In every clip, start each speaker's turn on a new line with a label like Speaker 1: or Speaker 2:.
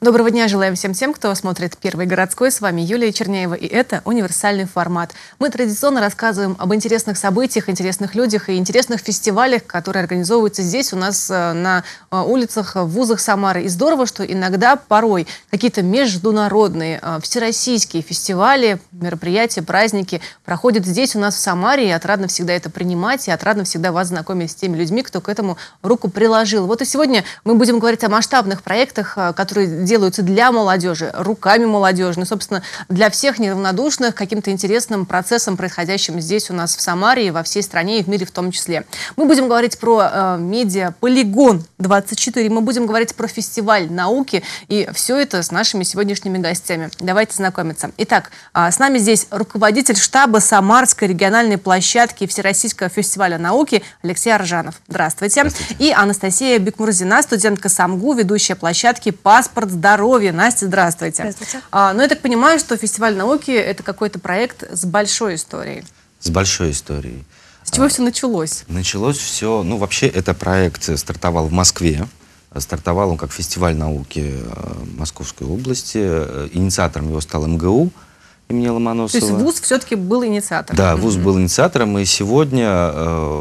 Speaker 1: Доброго дня желаем всем тем, кто смотрит «Первый городской». С вами Юлия Черняева, и это универсальный формат. Мы традиционно рассказываем об интересных событиях, интересных людях и интересных фестивалях, которые организовываются здесь у нас на улицах, в вузах Самары. И здорово, что иногда, порой, какие-то международные, всероссийские фестивали, мероприятия, праздники проходят здесь у нас в Самаре. И отрадно всегда это принимать, и отрадно всегда вас знакомить с теми людьми, кто к этому руку приложил. Вот и сегодня мы будем говорить о масштабных проектах, которые делаются для молодежи, руками молодежи, ну, собственно, для всех неравнодушных каким-то интересным процессом, происходящим здесь у нас в Самаре и во всей стране, и в мире в том числе. Мы будем говорить про медиа «Полигон 24», мы будем говорить про фестиваль науки, и все это с нашими сегодняшними гостями. Давайте знакомиться. Итак, с нами здесь руководитель штаба Самарской региональной площадки Всероссийского фестиваля науки Алексей Аржанов. Здравствуйте.
Speaker 2: Здравствуйте.
Speaker 1: И Анастасия Бекмурзина, студентка СамГУ, ведущая площадки «Паспорт здоровья». Настя, здравствуйте.
Speaker 3: Здравствуйте.
Speaker 1: Ну, я так понимаю, что фестиваль науки – это какой-то проект с большой историей.
Speaker 2: С большой историей.
Speaker 1: С чего все началось?
Speaker 2: Началось все, ну, вообще, это проект стартовал в Москве. Стартовал он как фестиваль науки Московской области. Инициатором его стал МГУ имени Ломоносова.
Speaker 1: То есть вуз все-таки был инициатором?
Speaker 2: Да, вуз был инициатором, и сегодня,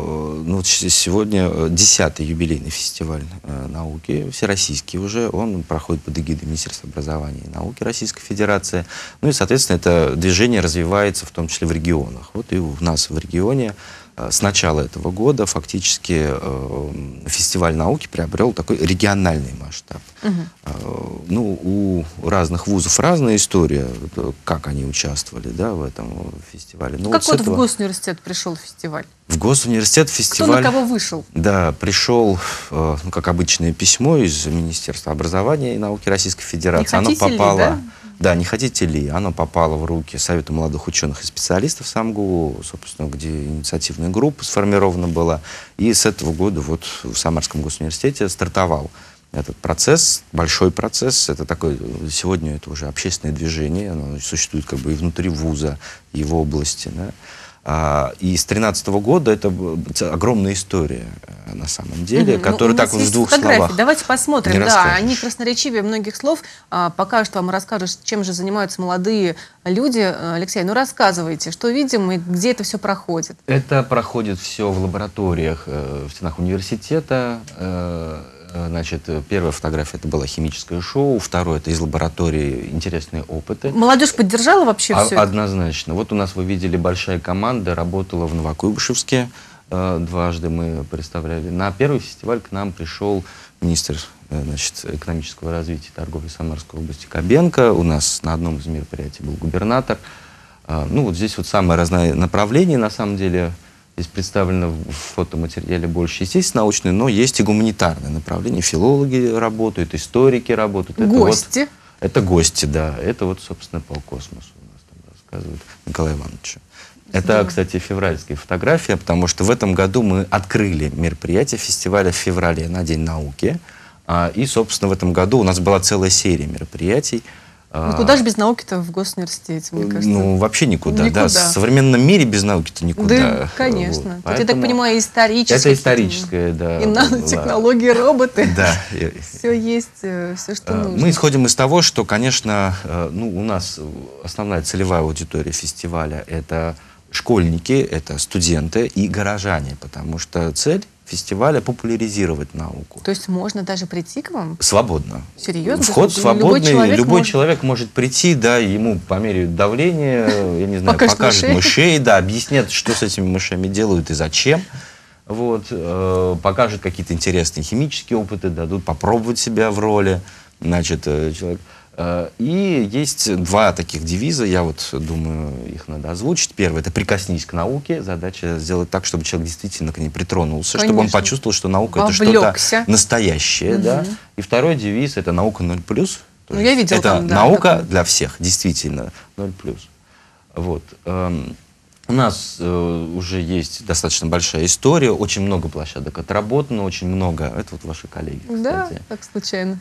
Speaker 2: сегодня 10-й юбилейный фестиваль науки, всероссийский уже, он проходит под эгидой Министерства образования и науки Российской Федерации. Ну и, соответственно, это движение развивается в том числе в регионах. Вот и у нас в регионе с начала этого года фактически фестиваль науки приобрел такой региональный масштаб. Ну, у разных вузов разная история, как они участвовали, да, в этом фестивале. Ну,
Speaker 1: как вот
Speaker 2: этого...
Speaker 1: в Госуниверситет пришел фестиваль?
Speaker 2: В Госуниверситет фестиваль...
Speaker 1: Кто на кого вышел? Да,
Speaker 2: пришел, ну, как обычное письмо из Министерства образования и науки Российской Федерации.
Speaker 1: Не хотите
Speaker 2: оно попало...
Speaker 1: ли, да?
Speaker 2: Да, не хотите ли? Оно попало в руки Совета молодых ученых и специалистов СамГУ, собственно, где инициативная группа сформирована была. И с этого года вот в Самарском госуниверситете стартовал этот процесс, большой процесс. Это такой, сегодня это уже общественное движение, оно существует как бы и внутри вуза, и в области, да. И с 2013 года это огромная история на самом деле, которая так вот в двух словах.
Speaker 1: Давайте посмотрим. Да, они красноречивее многих слов. Покажут вам и расскажут, чем же занимаются молодые люди. Алексей, ну рассказывайте, что видим и где это все проходит? Это проходит все в лабораториях в стенах университета.
Speaker 2: Значит, первая фотография — это было химическое шоу, второе — это из лаборатории интересные опыты.
Speaker 1: Молодежь поддержала вообще все это?
Speaker 2: Однозначно. Вот у нас, вы видели, большая команда работала в Новокуйбышевске. Дважды мы представляли. На первый фестиваль к нам пришел министр, значит, экономического развития и торговли Самарской области Кобенко. У нас на одном из мероприятий был губернатор. Ну, вот здесь вот самое разное направление, на самом деле. Здесь представлено в фотоматериале больше, естественно, научное, но есть и гуманитарное направление. Филологи работают, историки работают.
Speaker 1: Гости?
Speaker 2: Это гости, да. Это вот, собственно, по космосу у нас там рассказывает Николай Иванович. Это, кстати, февральская фотография, потому что в этом году мы открыли мероприятие фестиваля в феврале на День науки. И, собственно, в этом году у нас была целая серия мероприятий.
Speaker 1: Ну, куда же без науки-то в Госуниверситете, мне кажется?
Speaker 2: Ну, вообще никуда.
Speaker 1: Никуда.
Speaker 2: Да, в современном мире без науки-то никуда.
Speaker 1: Да, конечно.
Speaker 2: Вот.
Speaker 1: Поэтому, я так понимаю, историческое.
Speaker 2: Это историческое, да.
Speaker 1: И нанотехнологии, роботы.
Speaker 2: Да.
Speaker 1: Все есть, все, что нужно.
Speaker 2: Мы исходим из того, что, конечно, ну, у нас основная целевая аудитория фестиваля — это школьники, это студенты и горожане, потому что цель фестиваля — популяризировать науку.
Speaker 1: То есть можно даже прийти к вам?
Speaker 2: Свободно.
Speaker 1: Серьезно?
Speaker 2: Вход свободный, любой человек может прийти, да, ему померяют давление, я не знаю, покажут мышей, да, объяснят, что с этими мышами делают и зачем. Вот, покажут какие-то интересные химические опыты, дадут попробовать себя в роли, значит, человек. И есть два таких девиза, я вот думаю, их надо озвучить. Первый — это «Прикоснись к науке». Задача сделать так, чтобы человек действительно к ней притронулся, чтобы он почувствовал, что наука — это что-то настоящее. Да? И второй девиз — это «Наука 0+».
Speaker 1: Ну, я видела
Speaker 2: это
Speaker 1: там, да,
Speaker 2: наука для всех, действительно, 0+. Вот. У нас уже есть достаточно большая история, очень много площадок отработано, очень много... Это вот ваши коллеги, кстати.
Speaker 1: Да, так случайно.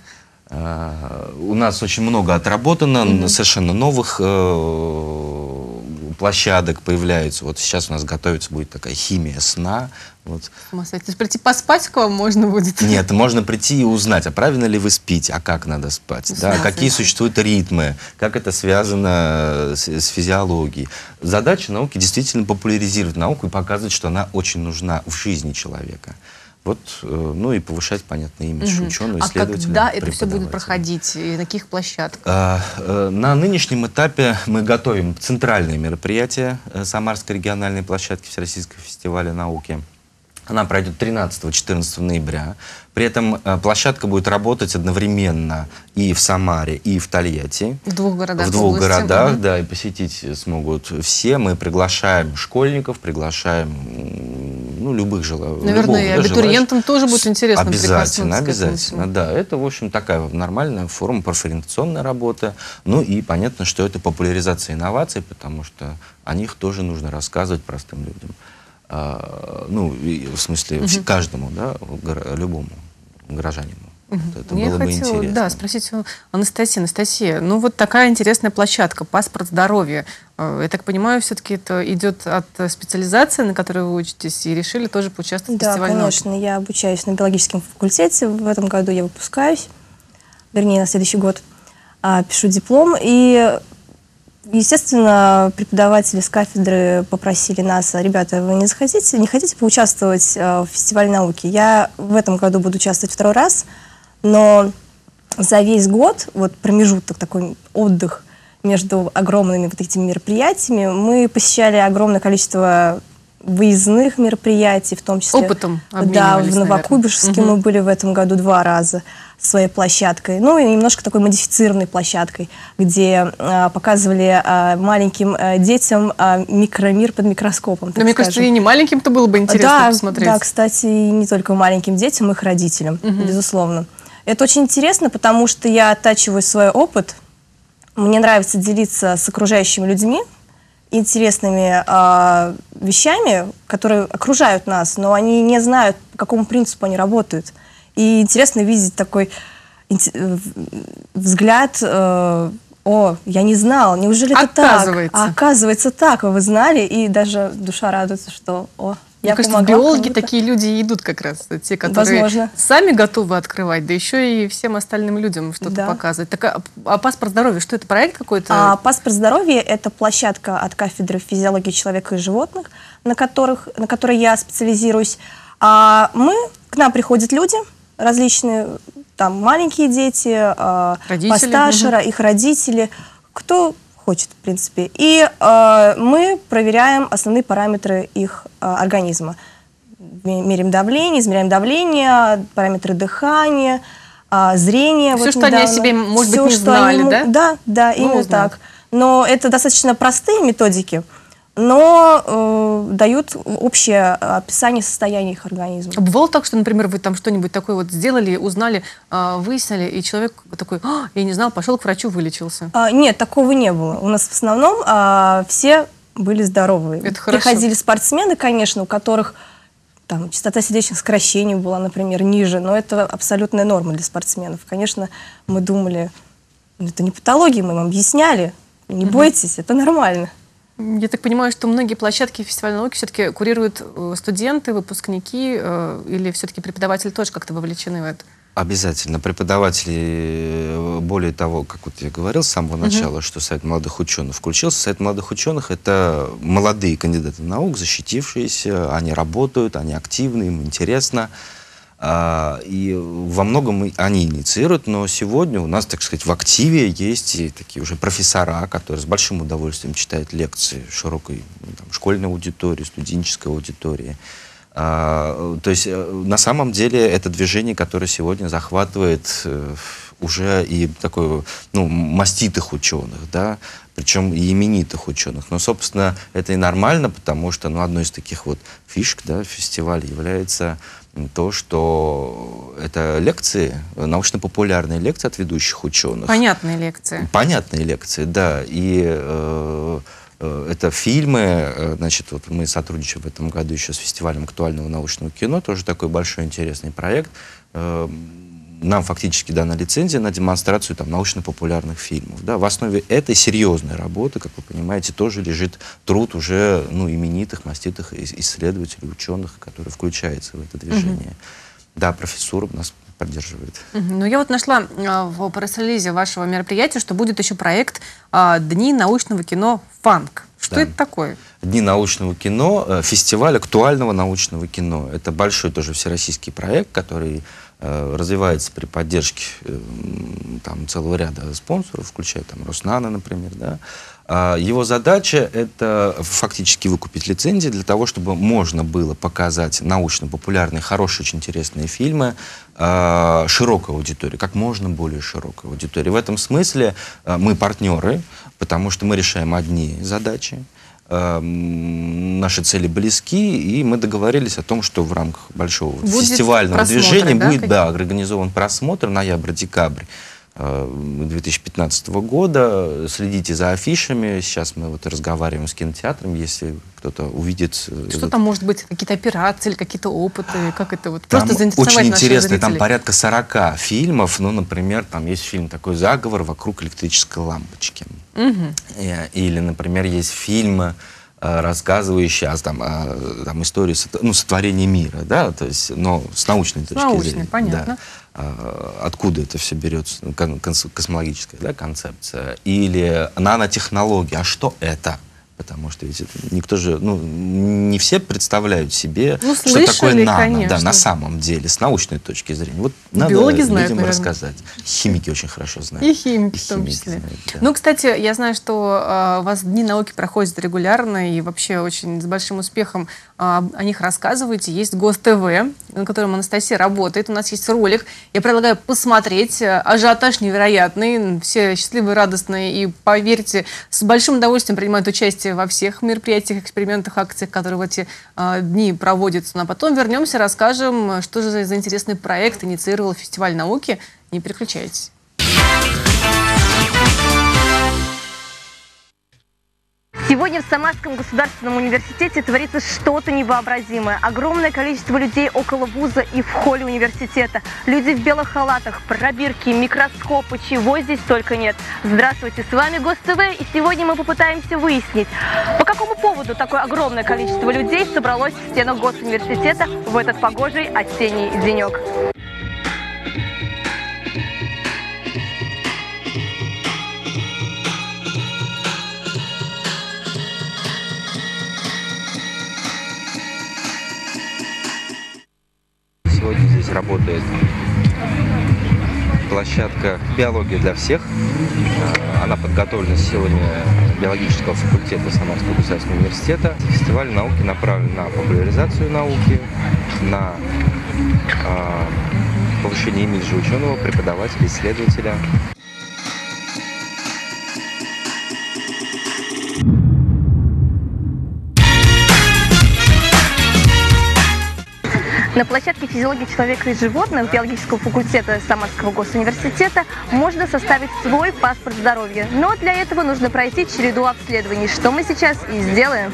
Speaker 2: У нас очень много отработано, совершенно новых площадок появляются. Вот сейчас у нас готовится будет такая химия сна. Вот.
Speaker 1: То есть прийти поспать к вам можно будет?
Speaker 2: Нет, можно прийти и узнать, а правильно ли вы спите, а как надо спать, да, какие существуют ритмы, как это связано с физиологией. Задача науки действительно популяризировать науку и показывать, что она очень нужна в жизни человека. Вот, ну и повышать, понятно, имидж ученого, исследователя.
Speaker 1: А когда это все будет проходить и на каких площадках?
Speaker 2: На нынешнем этапе мы готовим центральные мероприятия Самарской региональной площадки Всероссийского фестиваля науки. Она пройдет 13-14 ноября. При этом площадка будет работать одновременно и в Самаре, и в Тольятти.
Speaker 1: В двух городах.
Speaker 2: В двух городах, да, и посетить смогут все. Мы приглашаем школьников, приглашаем, ну, любых желающих.
Speaker 1: Наверное, и абитуриентам тоже будет интересно.
Speaker 2: Обязательно, обязательно, да. Это, в общем, такая нормальная форма профориентационной работы. Ну и понятно, что это популяризация инноваций, потому что о них тоже нужно рассказывать простым людям. Ну, в смысле, каждому, да, любому гражданину. Это
Speaker 1: Мне
Speaker 2: было бы интересно.
Speaker 1: Да, спросить у Анастасии. Анастасия, ну вот такая интересная площадка, паспорт здоровья. Я так понимаю, все-таки это идет от специализации, на которой вы учитесь, и решили тоже поучаствовать в фестивале науки?
Speaker 3: Да, конечно. Я обучаюсь на биологическом факультете. В этом году я выпускаюсь, вернее, на следующий год пишу диплом. И естественно, преподаватели с кафедры попросили нас: ребята, вы не хотите поучаствовать в фестивале науки? Я в этом году буду участвовать второй раз, но за весь год, вот промежуток, такой отдых между огромными вот этими мероприятиями, мы посещали огромное количество выездных мероприятий, в том числе...
Speaker 1: Опытом
Speaker 3: Да, в Новокуйбышевске мы были в этом году 2 раза своей площадкой, ну и немножко такой модифицированной площадкой, где показывали маленьким детям микромир под микроскопом.
Speaker 1: Но мне кажется, и не маленьким-то было бы интересно посмотреть.
Speaker 3: Да, кстати, и не только маленьким детям, их родителям, безусловно. Это очень интересно, потому что я оттачиваю свой опыт, мне нравится делиться с окружающими людьми интересными вещами, которые окружают нас, но они не знают, по какому принципу они работают. И интересно видеть такой взгляд: о, я не знал, неужели это так? А оказывается так, вы знали, и даже душа радуется, что
Speaker 1: мне кажется, биологи такие люди и идут как раз, те, которые сами готовы открывать, да еще и всем остальным людям что-то показывать. Так, а паспорт здоровья, что это, проект какой-то?
Speaker 3: Паспорт здоровья — это площадка от кафедры физиологии человека и животных, на которой я специализируюсь. К нам приходят люди различные, там маленькие дети, постарше, их родители, кто хочет, в принципе. И мы проверяем основные параметры их организма. Меряем давление, измеряем давление, параметры дыхания, зрения.
Speaker 1: Все, что они о себе, может быть, не знали, да?
Speaker 3: Да, именно так. Но это достаточно простые методики, но дают общее описание состояния их организма.
Speaker 1: Бывало так, что, например, вы там что-нибудь такое вот сделали, узнали, выяснили, и человек такой: я не знал, пошел к врачу, вылечился?
Speaker 3: Нет, такого не было. У нас в основном все были здоровые.
Speaker 1: Это хорошо.
Speaker 3: Приходили спортсмены, конечно, у которых там частота сердечных сокращений была, например, ниже, но это абсолютная норма для спортсменов. Конечно, мы думали, это не патология, мы им объясняли, не бойтесь, это нормально.
Speaker 1: Я так понимаю, что многие площадки фестиваля науки все-таки курируют студенты, выпускники, или все-таки преподаватели тоже как-то вовлечены в это?
Speaker 2: Обязательно. Преподаватели, более того, как вот я говорил с самого начала, что Совет молодых ученых включился. Совет молодых ученых — это молодые кандидаты наук, защитившиеся, они работают, они активны, им интересно. И во многом они инициируют, но сегодня у нас, так сказать, в активе есть и такие уже профессора, которые с большим удовольствием читают лекции широкой школьной аудитории, студенческой аудитории. То есть на самом деле это движение, которое сегодня захватывает уже и такой, маститых ученых, да, причем и именитых ученых. Но, собственно, это и нормально, потому что одной из таких вот фишек, да, фестиваля является то, что это лекции, научно-популярные лекции от ведущих ученых.
Speaker 1: Понятные лекции.
Speaker 2: Понятные лекции, да. И это фильмы, значит, вот мы сотрудничаем в этом году еще с фестивалем актуального научного кино, тоже такой большой интересный проект. нам фактически дана лицензия на демонстрацию там, научно-популярных фильмов. Да? В основе этой серьезной работы, как вы понимаете, тоже лежит труд уже именитых, маститых исследователей, ученых, которые включаются в это движение. Да, профессура нас поддерживает.
Speaker 1: Ну, я вот нашла в пресс-релизе вашего мероприятия, что будет еще проект «Дни научного кино ФАНК». Что это такое?
Speaker 2: Дни научного кино, фестиваль актуального научного кино. Это большой тоже всероссийский проект, который развивается при поддержке там, целого ряда спонсоров, включая там, Роснано, например. Да. Его задача — это фактически выкупить лицензии для того, чтобы можно было показать научно-популярные, хорошие, очень интересные фильмы широкой аудитории, как можно более широкой аудитории. В этом смысле мы партнеры, потому что мы решаем одни задачи, наши цели близки, и мы договорились о том, что в рамках большого фестивального движения будет организован просмотр ноябрь-декабрь 2015 года. Следите за афишами. Сейчас мы вот разговариваем с кинотеатром, если кто-то увидит...
Speaker 1: Что там может быть? Какие-то операции или какие-то опыты? Как это вот? Просто заинтересовать
Speaker 2: очень интересно.
Speaker 1: Там
Speaker 2: порядка 40 фильмов. Ну, например, там есть фильм такой «Заговор вокруг электрической лампочки». Или, например, есть фильм, рассказывающий о истории сотворения мира, да, то есть, но с научной точки зрения.
Speaker 1: Понятно.
Speaker 2: Да. Откуда это все берется, космологическая концепция. Или нанотехнологии. А что это? Потому что ведь никто же, не все представляют себе, что такое нано, да, на самом деле, с научной точки зрения. Вот надо людям рассказать. Химики очень хорошо знают.
Speaker 1: И химики в том числе. Знают, да. Ну, кстати, я знаю, что у вас Дни науки проходят регулярно и вообще очень с большим успехом о них рассказываете. Есть ГосТВ, на котором Анастасия работает. У нас есть ролик. Я предлагаю посмотреть. Ажиотаж невероятный. Все счастливые, радостные. И, поверьте, с большим удовольствием принимают участие во всех мероприятиях, экспериментах, акциях, которые в эти дни проводятся. Ну, а потом вернемся, расскажем, что же за интересный проект инициировал фестиваль науки. Не переключайтесь.
Speaker 4: Сегодня в Самарском государственном университете творится что-то невообразимое. Огромное количество людей около вуза и в холле университета. Люди в белых халатах, пробирки, микроскопы, чего здесь только нет. Здравствуйте, с вами ГосТВ, и сегодня мы попытаемся выяснить, по какому поводу такое огромное количество людей собралось в стенах Госуниверситета в этот погожий осенний денек.
Speaker 2: Сегодня здесь работает площадка «Биология для всех». Она подготовлена силами биологического факультета Самарского государственного университета. Фестиваль науки направлен на популяризацию науки, на повышение имиджа ученого, преподавателя, исследователя.
Speaker 4: На площадке физиологии человека и животных биологического факультета Самарского госуниверситета можно составить свой паспорт здоровья. Но для этого нужно пройти череду обследований, что мы сейчас и сделаем.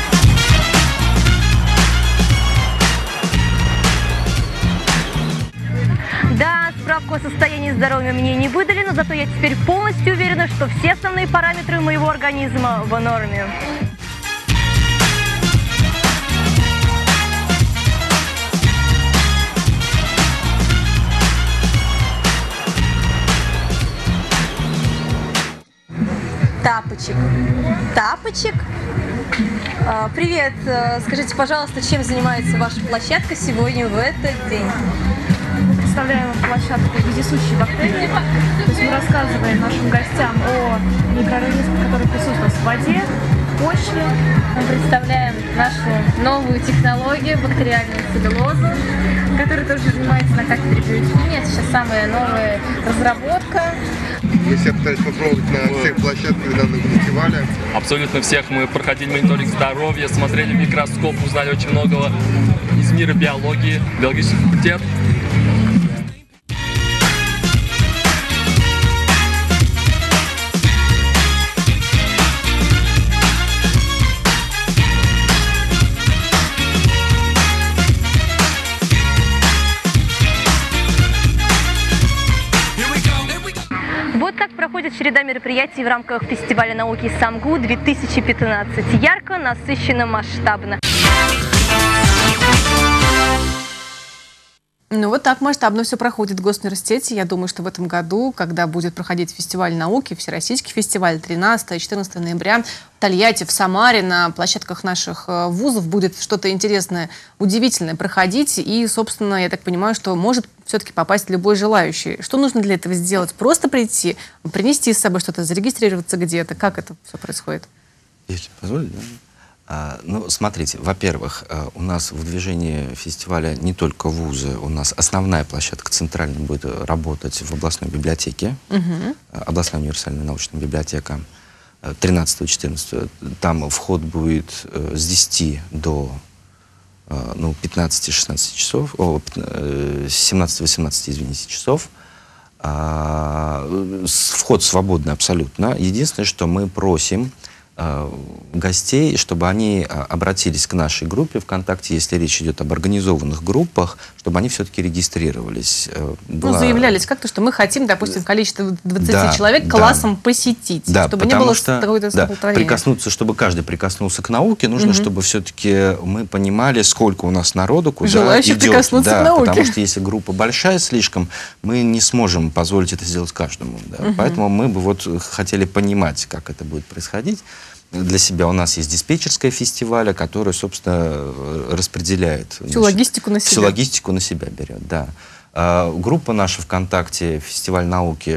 Speaker 4: Да, справку о состоянии здоровья мне не выдали, но зато я теперь полностью уверена, что все основные параметры моего организма в норме. Тапочек. Тапочек? Привет. Скажите, пожалуйста, чем занимается ваша площадка сегодня в этот день?
Speaker 5: Мы представляем площадку вездесущей бактерии. То есть мы рассказываем нашим гостям о микроорганизмах, которые присутствуют в воде, в почве.
Speaker 6: Мы представляем нашу новую технологию бактериальную целлюлозу, которая тоже занимается на кафедре биохимии. Это сейчас самая новая разработка.
Speaker 7: Мы себя пытались попробовать на всех площадках данного фестиваля.
Speaker 8: Абсолютно всех. Мы проходили мониторинг здоровья, смотрели в микроскоп, узнали очень многого из мира биологии, биологический факультет.
Speaker 4: Вот так проходит череда мероприятий в рамках фестиваля науки СамГУ-2015. Ярко, насыщенно, масштабно.
Speaker 1: Ну вот так масштабно все проходит в Госуниверситете. Я думаю, что в этом году, когда будет проходить фестиваль науки, Всероссийский фестиваль 13-14 ноября в Тольятти, в Самаре, на площадках наших вузов будет что-то интересное, удивительное проходить. И, собственно, я так понимаю, что может все-таки попасть любой желающий. Что нужно для этого сделать? Просто прийти, принести с собой что-то, зарегистрироваться где-то? Как это все происходит?
Speaker 2: Если позволите, да? Ну, смотрите, во-первых, у нас в движении фестиваля не только вузы, у нас основная площадка центральная будет работать в областной библиотеке, областная универсальная научная библиотека, 13-14. Там вход будет с 10 до 15-16 часов, с 17-18, извините, часов. Вход свободный абсолютно. Единственное, что мы просим гостей, чтобы они обратились к нашей группе ВКонтакте, если речь идет об организованных группах, чтобы они все-таки регистрировались.
Speaker 1: Заявлялись как-то, что мы хотим, допустим, количество 20 человек классом посетить, чтобы не было какой-то
Speaker 2: прикоснуться, чтобы каждый прикоснулся к науке, нужно, чтобы все-таки мы понимали, сколько у нас народу, куда
Speaker 1: желающих
Speaker 2: идет.
Speaker 1: Прикоснуться к науке.
Speaker 2: Потому что если группа большая слишком, мы не сможем позволить это сделать каждому. Поэтому мы бы вот хотели понимать, как это будет происходить. Для себя у нас есть диспетчерская фестиваля, которая, собственно, распределяет.
Speaker 1: Всю логистику на себя.
Speaker 2: Всю логистику на себя берет, да. Группа наша ВКонтакте «Фестиваль науки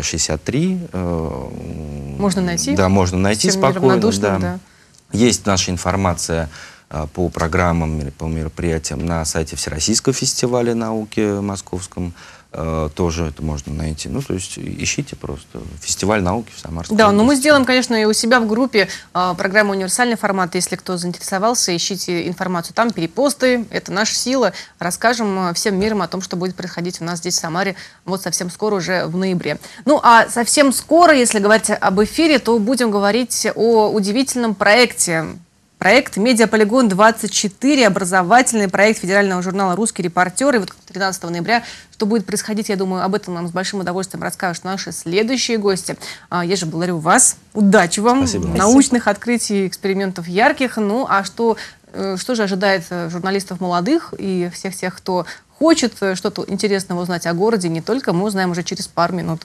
Speaker 2: 63».
Speaker 1: Можно найти?
Speaker 2: Да, можно найти спокойно.
Speaker 1: Да.
Speaker 2: Есть наша информация по программам, по мероприятиям на сайте Всероссийского фестиваля науки московском. Тоже это можно найти. Ну, то есть ищите просто фестиваль науки в Самарской области.
Speaker 1: Да, но мы сделаем, конечно, и у себя в группе программу «Универсальный формат». Если кто заинтересовался, ищите информацию там, перепосты. Это наша сила. Расскажем всем миром о том, что будет происходить у нас здесь, в Самаре, вот совсем скоро, уже в ноябре. Ну, а совсем скоро, если говорить об эфире, то будем говорить о удивительном проекте. Проект «Медиаполигон-24», образовательный проект федерального журнала «Русский репортер». И вот 13 ноября, что будет происходить, я думаю, об этом нам с большим удовольствием расскажут наши следующие гости. Я же благодарю вас. Удачи вам.
Speaker 2: Спасибо.
Speaker 1: Научных открытий, экспериментов ярких. Ну, а что же ожидает журналистов молодых и всех тех, кто хочет что-то интересного узнать о городе, не только, мы узнаем уже через пару минут.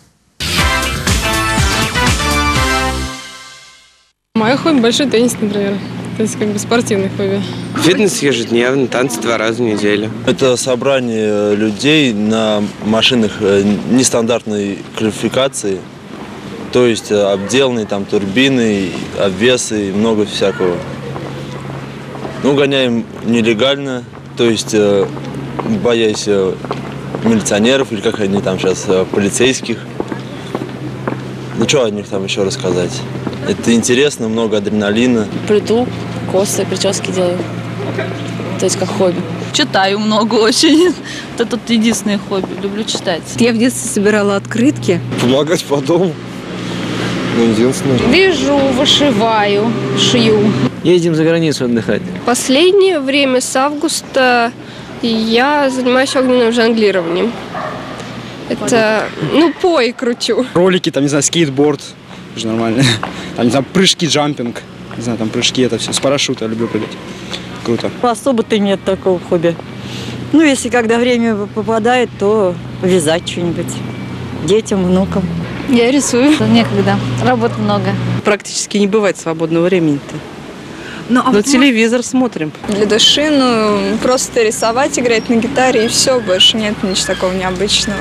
Speaker 9: Мое хобби – большой теннис, например. То есть как бы спортивный хобби.
Speaker 10: Фитнес ежедневно, танцы 2 раза в неделю.
Speaker 11: Это собрание людей на машинах нестандартной квалификации. То есть обделанные там турбины, обвесы и много всякого. Ну, гоняем нелегально, то есть боясь милиционеров или как они там сейчас, полицейских. Ну, что о них там еще рассказать? Это интересно, много адреналина.
Speaker 12: Плету, косы, прически делаю. То есть как хобби.
Speaker 13: Читаю много очень. Это тут единственное хобби. Люблю читать.
Speaker 14: Я в детстве собирала открытки.
Speaker 11: Помогать по дому. Ну, единственное.
Speaker 15: Вяжу, вышиваю, шью.
Speaker 16: Ездим за границу отдыхать.
Speaker 17: Последнее время с августа я занимаюсь огненным жонглированием. Это, пой кручу.
Speaker 18: Ролики, там, не знаю, скейтборд. Уже нормально. Там, не знаю, прыжки, джампинг. Не знаю, там прыжки, это все. С парашюта я люблю прыгать. Круто.
Speaker 19: Особо-то нет такого хобби. Ну, если когда время попадает, то вязать что-нибудь. Детям, внукам.
Speaker 13: Я рисую. Некогда. Работы много.
Speaker 20: Практически не бывает свободного времени-то. Но телевизор смотрим.
Speaker 21: Для души, просто рисовать, играть на гитаре и все. Больше нет ничего такого необычного.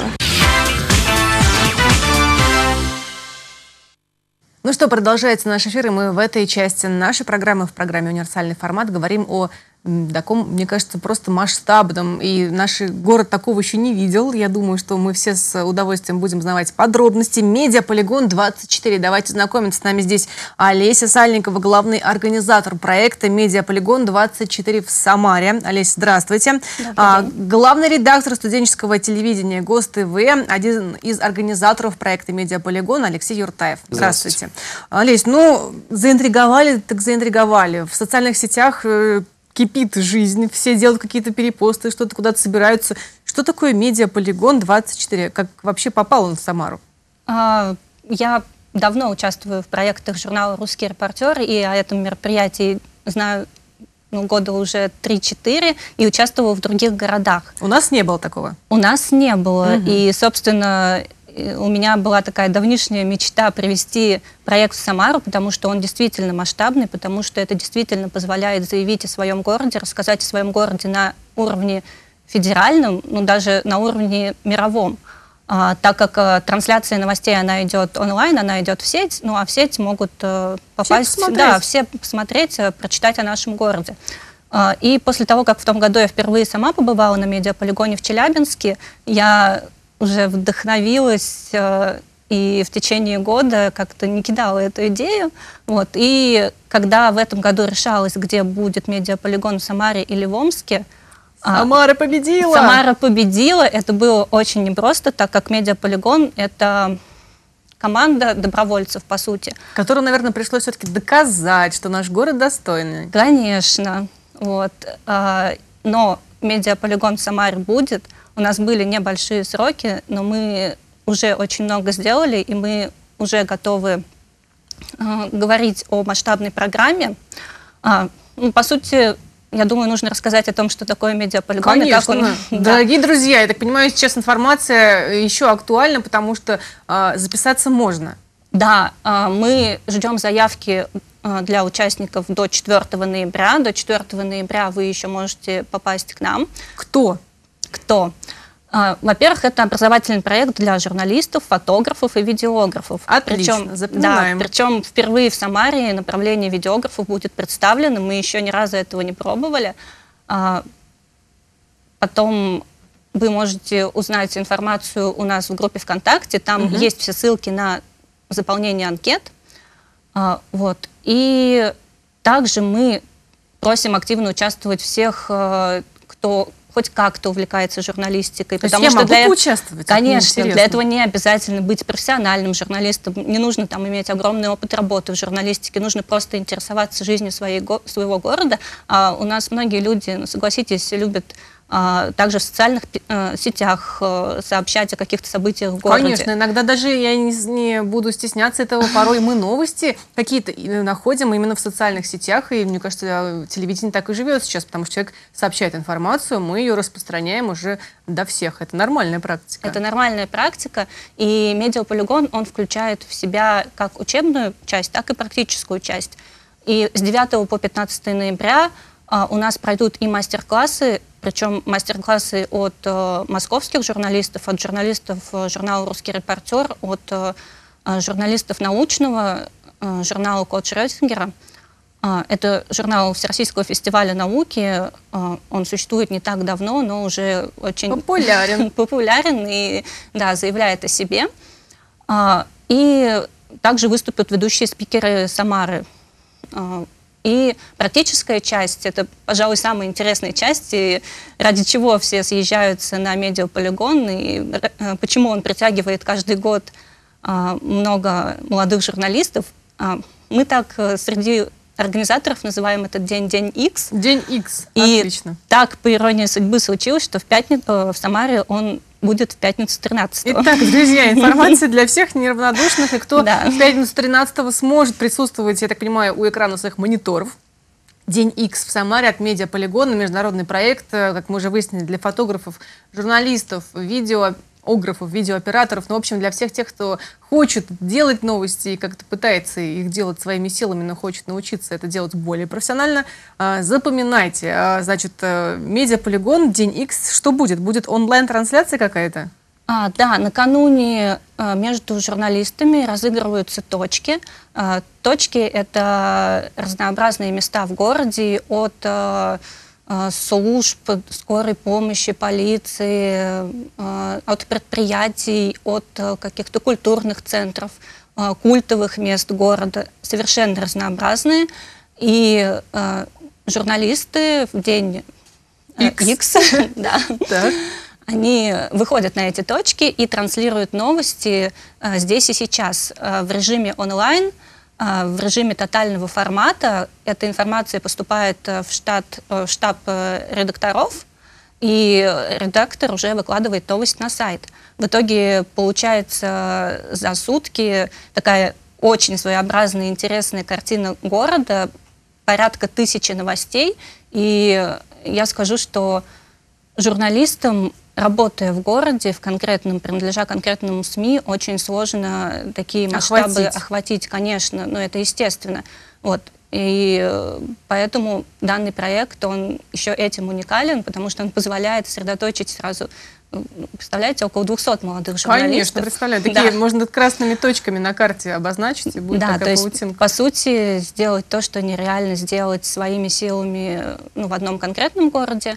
Speaker 1: Ну что, продолжается наш эфир, и мы в этой части нашей программы, в программе «Универсальный формат», говорим о таком, мне кажется, просто масштабном. И наш город такого еще не видел. Я думаю, что мы все с удовольствием будем узнавать подробности. «Медиаполигон-24». Давайте знакомиться. С нами здесь Олеся Сальникова, главный организатор проекта «Медиаполигон-24» в Самаре. Олеся, здравствуйте. Главный редактор студенческого телевидения ГосТВ, один из организаторов проекта «Медиаполигон» Алексей Юртаев. Здравствуйте. Олесь, заинтриговали, так заинтриговали. В социальных сетях кипит жизнь, все делают какие-то перепосты, что-то куда-то собираются. Что такое «Медиаполигон-24»? Как вообще попал он в Самару?
Speaker 4: я давно участвую в проектах журнала «Русский репортер», и о этом мероприятии знаю года уже 3-4, и участвовала в других городах.
Speaker 1: У нас не было такого?
Speaker 4: У нас не было. И, собственно, у меня была такая давнишняя мечта привести проект в Самару, потому что он действительно масштабный, потому что это действительно позволяет заявить о своем городе, рассказать о своем городе на уровне федеральном, даже на уровне мировом. Так как трансляция новостей, она идет онлайн, она идет в сеть, а в сеть могут попасть, все посмотреть, прочитать о нашем городе. И после того, как в том году я впервые сама побывала на медиаполигоне в Челябинске, я уже вдохновилась и в течение года как-то не кидала эту идею. И когда в этом году решалось, где будет медиаполигон в Самаре или в Омске,
Speaker 1: Самара победила!
Speaker 4: Самара победила. Это было очень непросто, так как медиаполигон — это команда добровольцев, по сути.
Speaker 1: Которым, наверное, пришлось все-таки доказать, что наш город достойный.
Speaker 4: Конечно. Но медиаполигон в Самаре будет. У нас были небольшие сроки, но мы уже очень много сделали, и мы уже готовы говорить о масштабной программе. По сути, я думаю, нужно рассказать о том, что такое медиаполигон.
Speaker 1: Конечно. Дорогие друзья, я так понимаю, сейчас информация еще актуальна, потому что записаться можно.
Speaker 4: Да, мы ждем заявки для участников до 4 ноября. До 4 ноября вы еще можете попасть к нам.
Speaker 1: Кто?
Speaker 4: Во-первых, это образовательный проект для журналистов, фотографов и видеографов.
Speaker 1: Отлично, запоминаем.
Speaker 4: Причем впервые в Самаре направление видеографов будет представлено. Мы еще ни разу этого не пробовали. Потом вы можете узнать информацию у нас в группе ВКонтакте. Там есть все ссылки на заполнение анкет. И также мы просим активно участвовать всех, кто хоть как-то увлекается журналистикой.
Speaker 1: То есть я могу участвовать?
Speaker 4: Конечно, для этого не обязательно быть профессиональным журналистом, не нужно иметь огромный опыт работы в журналистике, нужно просто интересоваться жизнью своего города. У нас многие люди, согласитесь, любят также в социальных сетях сообщать о каких-то событиях в городе.
Speaker 1: Конечно, иногда даже я не буду стесняться этого, порой мы новости какие-то находим именно в социальных сетях, и мне кажется, телевидение так и живет сейчас, потому что человек сообщает информацию, мы ее распространяем уже до всех. Это нормальная практика.
Speaker 4: Это нормальная практика, и медиаполигон, он включает в себя как учебную часть, так и практическую часть. И с 9 по 15 ноября у нас пройдут и мастер-классы, причем мастер-классы от московских журналистов, от журналистов журнала «Русский репортер», от журналистов научного журнала «Код Шрёдингера». Это журнал Всероссийского фестиваля науки. Он существует не так давно, но уже очень популярен и заявляет о себе. И также выступят ведущие спикеры Самары. И практическая часть — это, пожалуй, самая интересная часть, и ради чего все съезжаются на медиаполигон, и почему он притягивает каждый год много молодых журналистов. Мы так среди организаторов называем этот день X.
Speaker 1: День X,
Speaker 4: отлично. И так, по иронии судьбы, случилось, что в Самаре он будет в пятницу 13-го.
Speaker 1: Итак, друзья, информация для всех неравнодушных, и кто в пятницу 13-го сможет присутствовать, я так понимаю, у экрана своих мониторов. День X в Самаре от медиаполигона, международный проект, как мы уже выяснили, для фотографов, журналистов, видеографов, видеооператоров, в общем, для всех тех, кто хочет делать новости и как-то пытается их делать своими силами, но хочет научиться это делать более профессионально. Запоминайте, значит, медиаполигон, День X, что будет? Будет онлайн-трансляция какая-то?
Speaker 4: Да, накануне между журналистами разыгрываются точки. Точки — это разнообразные места в городе, от служб скорой помощи, полиции, от предприятий, от каких-то культурных центров, культовых мест города, совершенно разнообразные. И журналисты в день X они выходят на эти точки и транслируют новости здесь и сейчас в режиме онлайн, в режиме тотального формата. Эта информация поступает в штаб редакторов,
Speaker 3: и редактор уже выкладывает новость на сайт. В итоге получается за сутки такая очень своеобразная, интересная картина города, порядка 1000 новостей. И я скажу, что журналистам, работая в городе, принадлежа конкретному СМИ, очень сложно такие масштабы охватить, конечно, но это естественно. Вот. И поэтому данный проект, он еще этим уникален, потому что он позволяет сосредоточить сразу, представляете, около 200 молодых журналистов.
Speaker 1: Конечно, представляю. Такие можно красными точками на карте обозначить, и будет такая паутинка.
Speaker 3: Есть, по сути, сделать то, что нереально сделать своими силами в одном конкретном городе.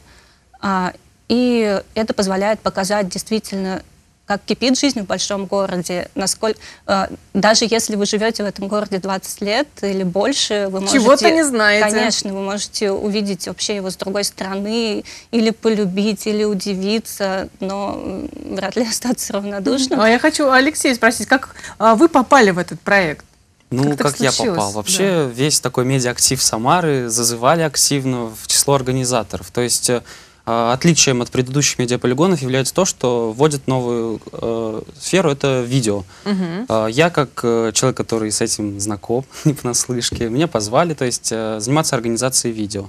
Speaker 3: И это позволяет показать действительно, как кипит жизнь в большом городе, насколько даже если вы живете в этом городе 20 лет или больше, вы можете...
Speaker 1: Чего-то не знаете.
Speaker 3: Конечно, вы можете увидеть вообще его с другой стороны, или полюбить, или удивиться, но вряд ли остаться равнодушным.
Speaker 1: А я хочу Алексея спросить, как вы попали в этот проект?
Speaker 22: Ну, как я попал? Вообще, весь такой медиа-актив Самары зазывали активно в число организаторов. То есть отличием от предыдущих медиаполигонов является то, что вводят новую сферу, это видео. Я, как человек, который с этим знаком, не понаслышке, меня позвали, то есть заниматься организацией видео.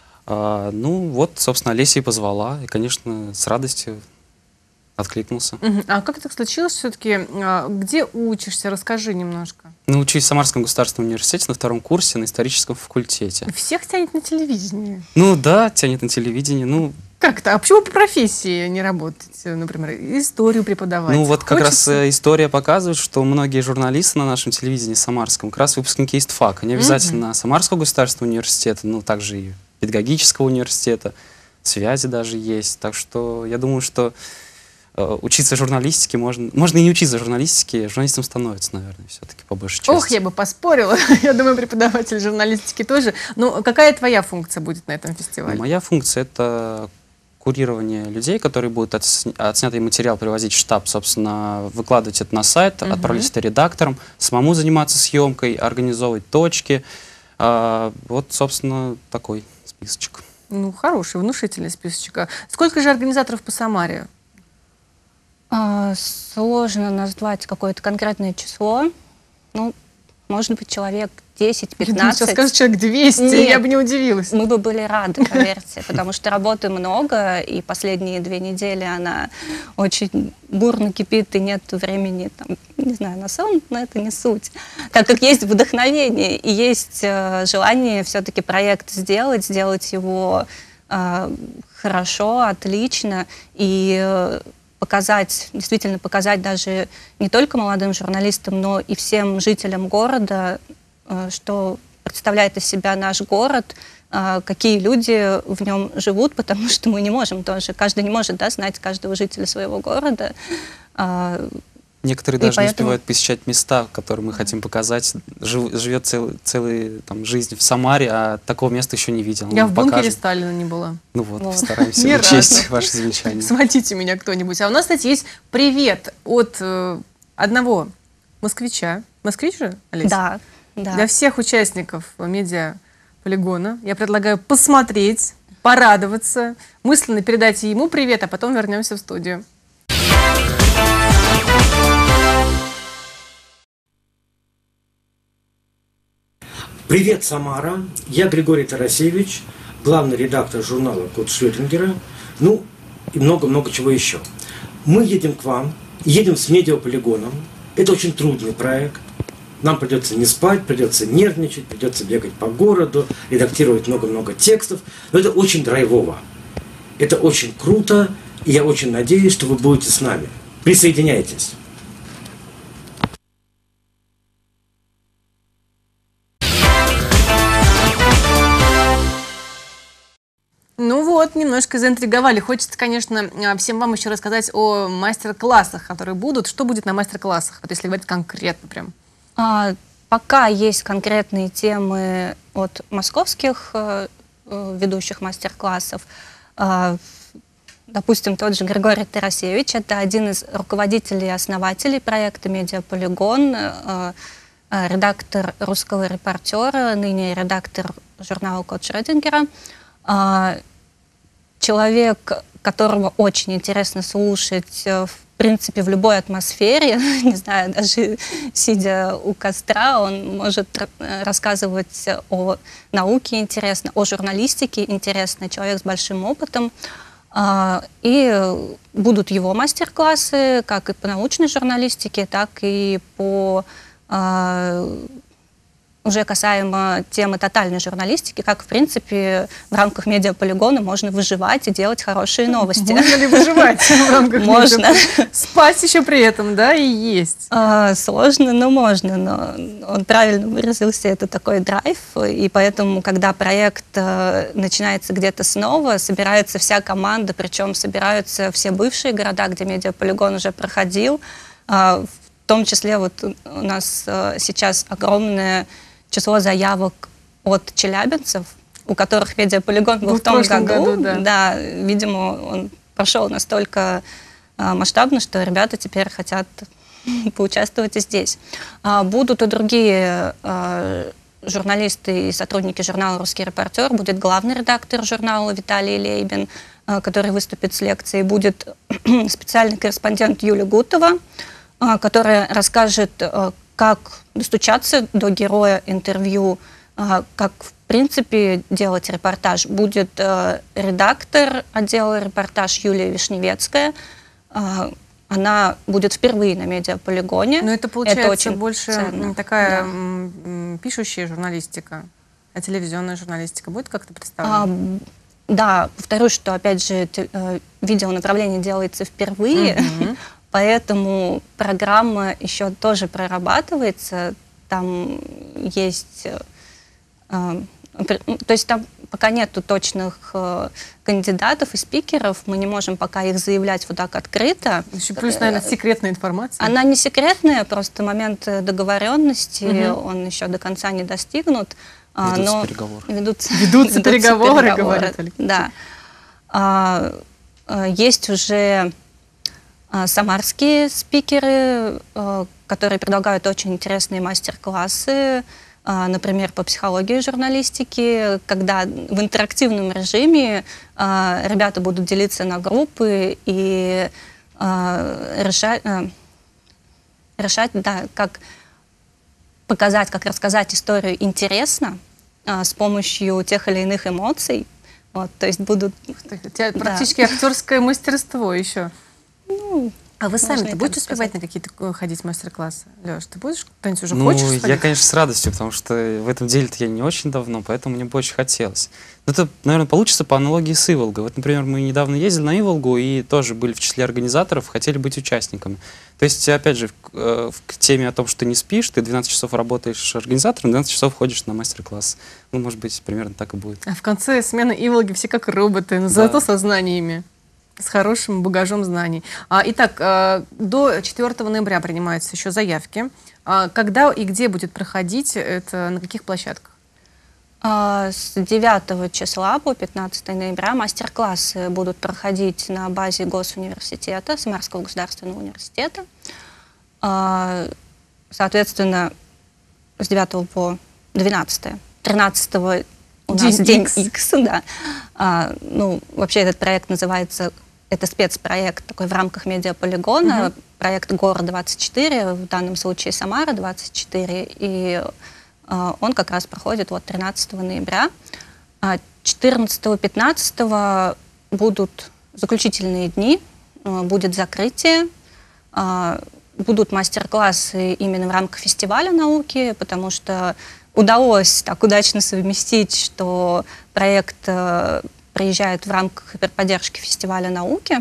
Speaker 22: Ну, вот, собственно, Олеся и позвала, и, конечно, с радостью откликнулся.
Speaker 1: А как так случилось все-таки? Где учишься? Расскажи немножко.
Speaker 22: Ну, учусь в Самарском государственном университете на 2-м курсе на историческом факультете.
Speaker 1: Всех тянет на телевидение?
Speaker 22: Ну да, тянет на телевидение. Ну,
Speaker 1: как-то. А почему по профессии не работаете, например, историю преподавать?
Speaker 22: Ну вот как раз история показывает, что многие журналисты на нашем телевидении самарском как раз выпускники ИСТФАКа. Не обязательно Самарского государственного университета, но также и педагогического университета, связи даже есть. Так что я думаю, что учиться журналистике можно и не учиться журналистике, журналистом становится, наверное, все-таки по большей части.
Speaker 1: Ох, я бы поспорила. Я думаю, преподаватель журналистики тоже. Но какая твоя функция будет на этом фестивале?
Speaker 22: Моя функция — это курирование людей, которые будут отснятый материал привозить в штаб, собственно, выкладывать это на сайт, отправлять это редакторам, самому заниматься съемкой, организовывать точки. Вот, собственно, такой списочек.
Speaker 1: Ну, хороший, внушительный списочек. Сколько же организаторов по Самаре?
Speaker 3: Сложно назвать какое-то конкретное число. Ну, может быть, человек 10-15.
Speaker 1: Сейчас скажешь, человек 200, нет, я бы не удивилась.
Speaker 3: Мы бы были рады, поверьте, потому что работы много, и последние 2 недели она очень бурно кипит, и нет времени, там, не знаю, на сон, но это не суть. Так как есть вдохновение и есть желание все-таки проект сделать его хорошо, отлично, и действительно показать даже не только молодым журналистам, но и всем жителям города, что представляет из себя наш город, какие люди в нем живут, потому что мы не можем тоже, каждый не может знать каждого жителя своего города.
Speaker 22: Некоторые даже не успевают посещать места, которые мы хотим показать. Живет целая жизнь в Самаре, а такого места еще не видел.
Speaker 1: Я в бункере Сталина не была.
Speaker 22: Ну вот, постараемся учесть ваши замечания.
Speaker 1: Схватите меня кто-нибудь. А у нас, кстати, есть привет от одного москвича. Москвич же, Олеся?
Speaker 3: Да.
Speaker 1: Для всех участников медиаполигона я предлагаю посмотреть, порадоваться, мысленно передать ему привет, а потом вернемся в студию.
Speaker 23: Привет, Самара. Я Григорий Тарасевич, главный редактор журнала «Код Шрёдингера». Ну, и много-много чего еще. Мы едем к вам, едем с медиаполигоном. Это очень трудный проект. Нам придется не спать, придется нервничать, придется бегать по городу, редактировать много-много текстов. Но это очень драйвово. Это очень круто, и я очень надеюсь, что вы будете с нами. Присоединяйтесь.
Speaker 1: Ну вот, немножко заинтриговали. Хочется, конечно, всем вам еще рассказать о мастер-классах, которые будут. Что будет на мастер-классах, вот если говорить конкретно прям?
Speaker 3: Пока есть конкретные темы от московских ведущих мастер-классов. Допустим, тот же Григорий Тарасевич, это один из руководителей и основателей проекта «Медиаполигон», редактор «Русского репортера», ныне редактор журнала «Код Шрёдингера». Человек, которого очень интересно слушать, в принципе, в любой атмосфере, не знаю, даже сидя у костра, он может рассказывать о науке интересно, о журналистике интересно, человек с большим опытом. И будут его мастер-классы, как и по научной журналистике, так и по уже касаемо темы тотальной журналистики, как, в принципе, в рамках медиаполигона можно выживать и делать хорошие новости.
Speaker 1: Можно ли выживать в рамках
Speaker 3: Можно.
Speaker 1: Спать еще при этом, да, и есть?
Speaker 3: Сложно, но можно. Но он правильно выразился, это такой драйв, и поэтому, когда проект начинается где-то снова, собирается вся команда, причем собираются все бывшие города, где медиаполигон уже проходил, в том числе вот у нас сейчас огромное число заявок от челябинцев, у которых медиаполигон был в том году. Да, видимо, он прошел настолько масштабно, что ребята теперь хотят поучаствовать и здесь. Будут и другие журналисты и сотрудники журнала «Русский репортер». Будет главный редактор журнала Виталий Лейбин, который выступит с лекцией. Будет специальный корреспондент Юлия Гутова, которая расскажет, как достучаться до героя интервью, как, в принципе, делать репортаж. Будет редактор отдела «Репортаж» Юлия Вишневецкая. Она будет впервые на медиаполигоне.
Speaker 1: Но это, получается,
Speaker 3: это очень
Speaker 1: больше
Speaker 3: ценно.
Speaker 1: такая пишущая журналистика, а телевизионная журналистика будет как-то представлена?
Speaker 3: Да, повторюсь, что, опять же, видеонаправление делается впервые, поэтому программа еще тоже прорабатывается. Там есть... То есть там пока нету точных кандидатов и спикеров, мы не можем пока их заявлять вот так открыто.
Speaker 1: Еще плюс, наверное, секретная информация.
Speaker 3: Она не секретная, просто момент договоренности, он еще до конца не достигнут.
Speaker 22: Ведутся переговоры.
Speaker 1: Ведутся переговоры, говорят Алексей.
Speaker 3: Да. Есть уже самарские спикеры, которые предлагают очень интересные мастер-классы, например, по психологии журналистики, когда в интерактивном режиме ребята будут делиться на группы и решать, да, как показать, как рассказать историю интересно с помощью тех или иных эмоций. Вот, то есть будут...
Speaker 1: У тебя практически актерское мастерство еще.
Speaker 3: Ну,
Speaker 1: а вы сами-то будете успевать на какие-то ходить мастер-классы? Леш, ты будешь кто-нибудь уже хочешь сходить?
Speaker 22: Я, конечно, с радостью, потому что в этом деле-то я не очень давно, поэтому мне бы очень хотелось. Но это, наверное, получится по аналогии с Иволгой. Вот, например, мы недавно ездили на Иволгу и тоже были в числе организаторов, хотели быть участниками. То есть, опять же, к теме о том, что ты не спишь, ты 12 часов работаешь организатором, 12 часов ходишь на мастер-класс. Ну, может быть, примерно так и будет.
Speaker 1: А в конце смены Иволги все как роботы, но зато со знаниями. С хорошим багажом знаний. Итак, до 4 ноября принимаются еще заявки. Когда и где будет проходить это, на каких площадках?
Speaker 3: С 9 числа по 15 ноября мастер-классы будут проходить на базе Госуниверситета, Самарского государственного университета. Соответственно, с 9 по 12, 13 у нас День X, да. Ну, вообще этот проект называется, это спецпроект такой в рамках медиаполигона, проект «Город-24», в данном случае «Самара-24», и он как раз проходит вот 13 ноября. 14-15 будут заключительные дни, будет закрытие, будут мастер-классы именно в рамках фестиваля науки, потому что удалось так удачно совместить, что проект приезжает в рамках поддержки фестиваля науки.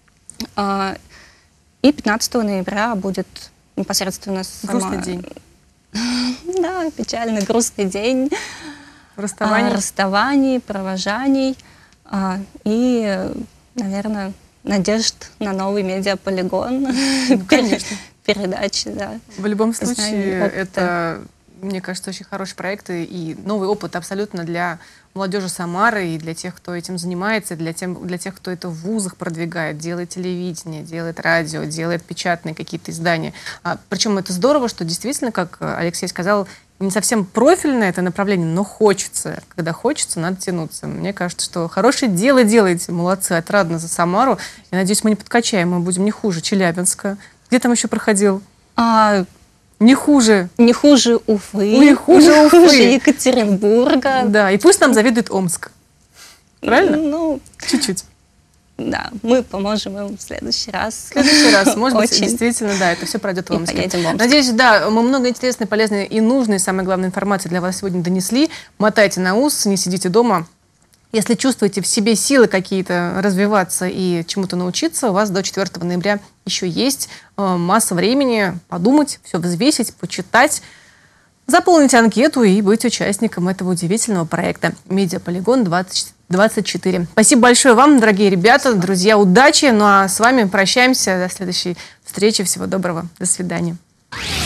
Speaker 3: И 15 ноября будет непосредственно
Speaker 1: грустный день.
Speaker 3: Да, печальный, грустный день.
Speaker 1: Расставаний,
Speaker 3: провожаний. И, наверное, надежд на новый медиаполигон.
Speaker 1: Конечно.
Speaker 3: Передачи, да.
Speaker 1: В любом случае, это, мне кажется, очень хороший проект и новый опыт абсолютно для молодежи Самары и для тех, кто этим занимается, для тех, кто это в вузах продвигает, делает телевидение, делает радио, делает печатные какие-то издания. Причем это здорово, что действительно, как Алексей сказал, не совсем профильное это направление, но хочется. Когда хочется, надо тянуться. Мне кажется, что хорошее дело делаете. Молодцы, отрадно за Самару. Я надеюсь, мы не подкачаем, мы будем не хуже Челябинска. Где там еще проходил? Не хуже.
Speaker 3: Не хуже Уфы.
Speaker 1: Не хуже Уфы.
Speaker 3: Екатеринбурга.
Speaker 1: Да, и пусть нам завидует Омск. Правильно?
Speaker 3: Ну,
Speaker 1: чуть-чуть.
Speaker 3: Да, мы поможем им в следующий раз.
Speaker 1: В следующий раз, может быть, действительно, да, это все пройдет в Омске. Надеюсь, да, мы много интересной, полезной и нужной, самой главной информации для вас сегодня донесли. Мотайте на ус, не сидите дома. Если чувствуете в себе силы какие-то развиваться и чему-то научиться, у вас до 4 ноября еще есть масса времени подумать, все взвесить, почитать, заполнить анкету и быть участником этого удивительного проекта «Медиаполигон 24». Спасибо большое вам, дорогие ребята, друзья, удачи. Ну а с вами прощаемся. До следующей встречи. Всего доброго. До свидания.